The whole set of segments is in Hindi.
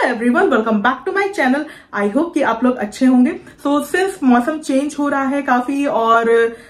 Everyone, welcome back to my channel. I hope कि आप लोग अच्छे होंगे। सो सिंस मौसम चेंज हो रहा है काफी और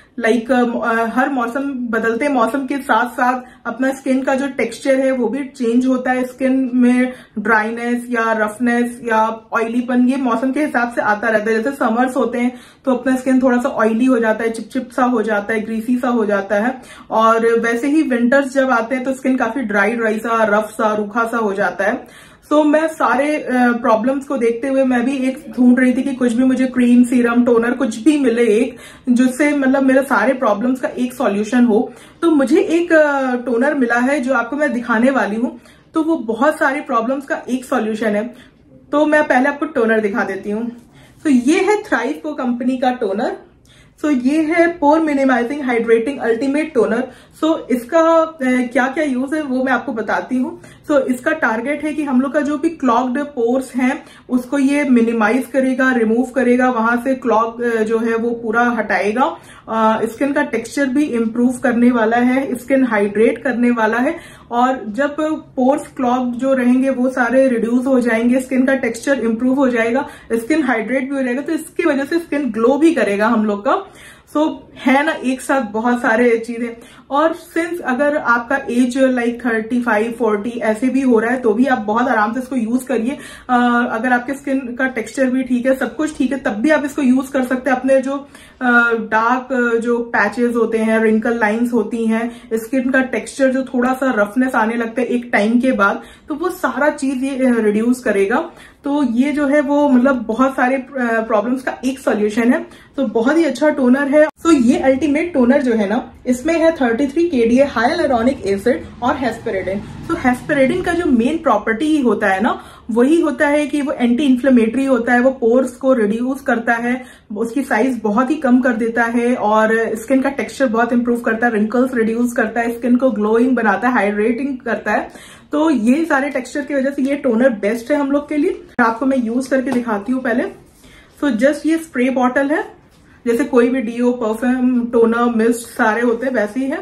हर मौसम बदलते मौसम के साथ साथ अपना स्किन का जो टेक्सचर है वो भी चेंज होता है। स्किन में ड्राइनेस या रफनेस या ऑयलीपन ये मौसम के हिसाब से आता रहता है। जैसे समर्स होते हैं तो अपना स्किन थोड़ा सा ऑयली हो जाता है, चिपचिप सा हो जाता है, ग्रीसी सा हो जाता है। और वैसे ही विंटर्स जब आते हैं तो स्किन काफी ड्राई सा, रफ सा, रूखा सा हो जाता है। सो मैं सारे प्रॉब्लम्स को देखते हुए मैं भी एक ढूंढ रही थी कि कुछ भी मुझे क्रीम, सीरम, टोनर कुछ भी मिले एक जिससे मतलब मेरे सारे प्रॉब्लम्स का एक सॉल्यूशन हो। तो मुझे एक टोनर मिला है जो आपको मैं दिखाने वाली हूँ। तो वो बहुत सारे प्रॉब्लम्स का एक सॉल्यूशन है। तो मैं पहले आपको टोनर दिखा देती हूँ। तो ये है थ्राइव को कंपनी का टोनर। सो ये है pore minimising hydrating ultimate toner. So इसका क्या क्या यूज है वो मैं आपको बताती हूँ। सो इसका टारगेट है कि हम लोग का जो भी क्लॉग्ड पोर्स हैं उसको ये मिनिमाइज करेगा, रिमूव करेगा, वहां से क्लॉग जो है वो पूरा हटाएगा। स्किन का टेक्सचर भी इम्प्रूव करने वाला है, स्किन हाइड्रेट करने वाला है। और जब पोर्स क्लॉग जो रहेंगे वो सारे रिड्यूस हो जाएंगे, स्किन का टेक्सचर इंप्रूव हो जाएगा, स्किन हाइड्रेट भी हो जाएगा। तो इसकी वजह से स्किन ग्लो भी करेगा हम लोग का। सो है ना एक साथ बहुत सारे चीजें। और सिंस अगर आपका एज लाइक 35, 40 ऐसे भी हो रहा है तो भी आप बहुत आराम से इसको यूज करिए। अगर आपके स्किन का टेक्सचर भी ठीक है, सब कुछ ठीक है, तब भी आप इसको यूज कर सकते हैं। अपने जो डार्क जो पैचेस होते हैं, रिंकल लाइंस होती हैं, स्किन का टेक्सचर जो थोड़ा सा रफनेस आने लगता है एक टाइम के बाद, तो वो सारा चीज ये रिड्यूस करेगा। तो ये जो है वो मतलब बहुत सारे प्रॉब्लम्स का एक सॉल्यूशन है। तो बहुत ही अच्छा टोनर है। तो ये अल्टीमेट टोनर जो है ना, इसमें है 33 kDa हाइलुरोनिक एसिड और हेस्पेरेडिन। तो हेस्पेरेडिन का जो मेन प्रॉपर्टी होता है ना, वही होता है कि वो एंटी इन्फ्लेमेटरी होता है, वो पोर्स को रिड्यूस करता है, उसकी साइज बहुत ही कम कर देता है और स्किन का टेक्सचर बहुत इंप्रूव करता है, रिंकल्स रिड्यूस करता है, स्किन को ग्लोइंग बनाता है, हाइड्रेटिंग करता है। तो ये सारे टेक्सचर की वजह से ये टोनर बेस्ट है हम लोग के लिए। आपको मैं यूज करके दिखाती हूँ पहले। सो जस्ट ये स्प्रे बॉटल है, जैसे कोई भी डीओ, परफ्यूम, टोनर, मिस्ट सारे होते हैं वैसे ही है।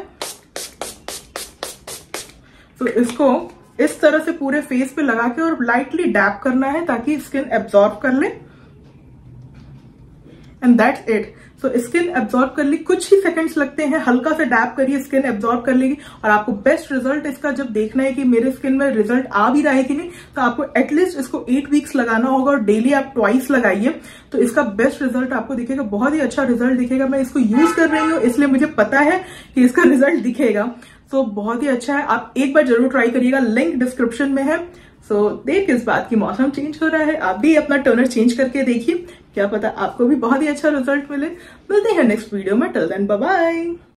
तो इसको इस तरह से पूरे फेस पे लगा के और लाइटली डैप करना है ताकि स्किन एब्जॉर्ब कर ले। And that's it. So skin absorb कर ली, कुछ ही सेकंड्स लगते हैं, हल्का से डैप करिए, स्किन एब्जॉर्ब कर लेगी। और आपको बेस्ट रिजल्ट इसका जब देखना है कि मेरे स्किन में रिजल्ट आ भी रहा है कि नहीं, तो आपको एटलीस्ट इसको 8 वीक्स लगाना होगा और डेली आप ट्वाइस लगाइए। तो इसका बेस्ट रिजल्ट आपको दिखेगा, बहुत ही अच्छा रिजल्ट दिखेगा। मैं इसको यूज कर रही हूँ इसलिए मुझे पता है कि इसका रिजल्ट दिखेगा। तो बहुत ही अच्छा है, आप एक बार जरूर ट्राई करिएगा, लिंक डिस्क्रिप्शन में है। सो देख इस बात की मौसम चेंज हो रहा है, आप भी अपना टोनर चेंज करके देखिए, क्या पता आपको भी बहुत ही अच्छा रिजल्ट मिले। मिलते हैं नेक्स्ट वीडियो में। Till then bye bye.